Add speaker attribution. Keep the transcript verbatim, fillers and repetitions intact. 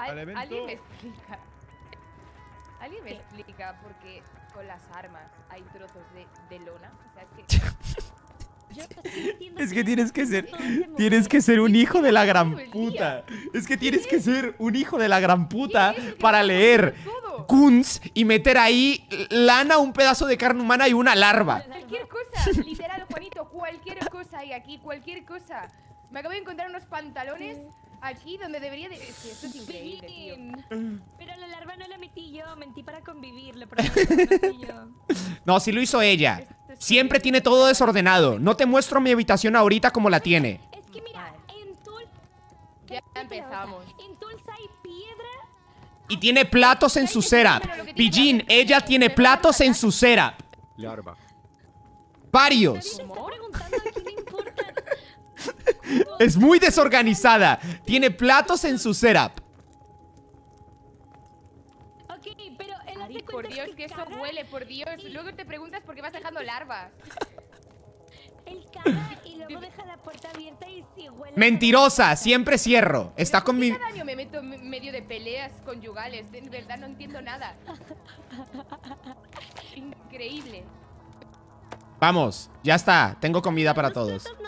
Speaker 1: Al
Speaker 2: evento.
Speaker 1: ¿Alguien me explica? ¿Alguien me explica por qué con las armas hay trozos de, de lona? O sea, es que...
Speaker 3: Yo estoy entiendo
Speaker 4: Es que tienes que ser,
Speaker 3: todo se
Speaker 4: tienes
Speaker 3: mueve.
Speaker 4: que ser un hijo de la gran
Speaker 1: todo el día.
Speaker 4: puta. Es que tienes que ser un hijo de la gran puta
Speaker 1: ¿Quién es el que
Speaker 4: para
Speaker 1: está
Speaker 4: leer
Speaker 1: haciendo todo?
Speaker 4: Kunz y meter ahí lana, un pedazo de carne humana y una larva.
Speaker 1: Cualquier cosa, literal, Juanito, cualquier cosa hay aquí, cualquier cosa. Me acabo de encontrar unos pantalones aquí donde debería de... Es que esto es increíble, tío.
Speaker 3: Pillín. Pero la larva no la metí yo, mentí para convivir, lo prometo, no la metí yo.
Speaker 4: No, si lo hizo ella.
Speaker 1: Esto es
Speaker 4: Siempre
Speaker 1: increíble.
Speaker 4: tiene todo desordenado. No te muestro mi habitación ahorita como la tiene.
Speaker 3: Es que mira, en Tul...
Speaker 1: Ya empezamos.
Speaker 3: En Tulsa hay piedra.
Speaker 4: Y tiene platos en su setup. Pillín, ella tiene platos en su setup.
Speaker 2: Larva.
Speaker 4: Varios.
Speaker 3: Nadie te está preguntando, ¿a quién le importa?
Speaker 4: Es muy desorganizada. Tiene platos en su setup.
Speaker 3: Ok, pero él
Speaker 1: Ari,
Speaker 3: hace
Speaker 1: por
Speaker 3: cuentas
Speaker 1: Dios, que eso
Speaker 3: caga,
Speaker 1: huele, por Dios. Luego te preguntas por qué vas dejando larvas.
Speaker 3: Él caga y luego deja la puerta abierta y si huele...
Speaker 4: Mentirosa, siempre cierro. Está
Speaker 1: ¿Pero por
Speaker 4: con
Speaker 1: qué
Speaker 4: mi...
Speaker 1: cada año me meto en medio de peleas conyugales? De verdad no entiendo nada. Increíble.
Speaker 4: Vamos, ya está. Tengo comida para todos.
Speaker 3: Nosotros